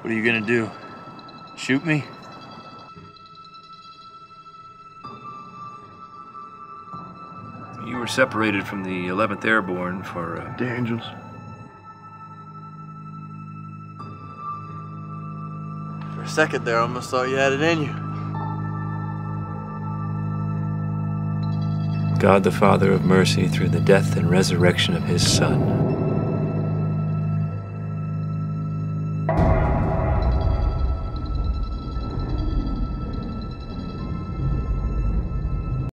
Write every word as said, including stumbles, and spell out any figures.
What are you gonna do? Shoot me? You were separated from the eleventh Airborne for, uh... The Angels. For a second there, I almost thought you had it in you. God the Father of mercy, through the death and resurrection of his Son,